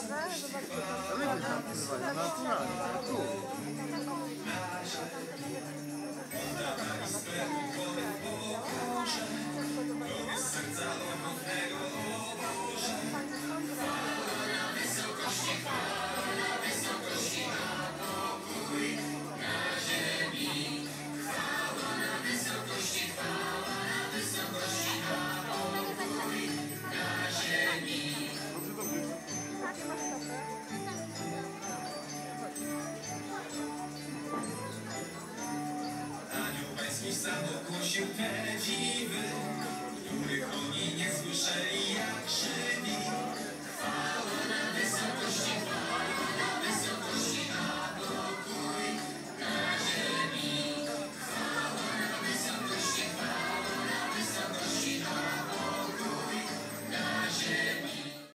To widzisz tam wyzwanie, naturalnie, tu. Anioł pański sam ogłosił te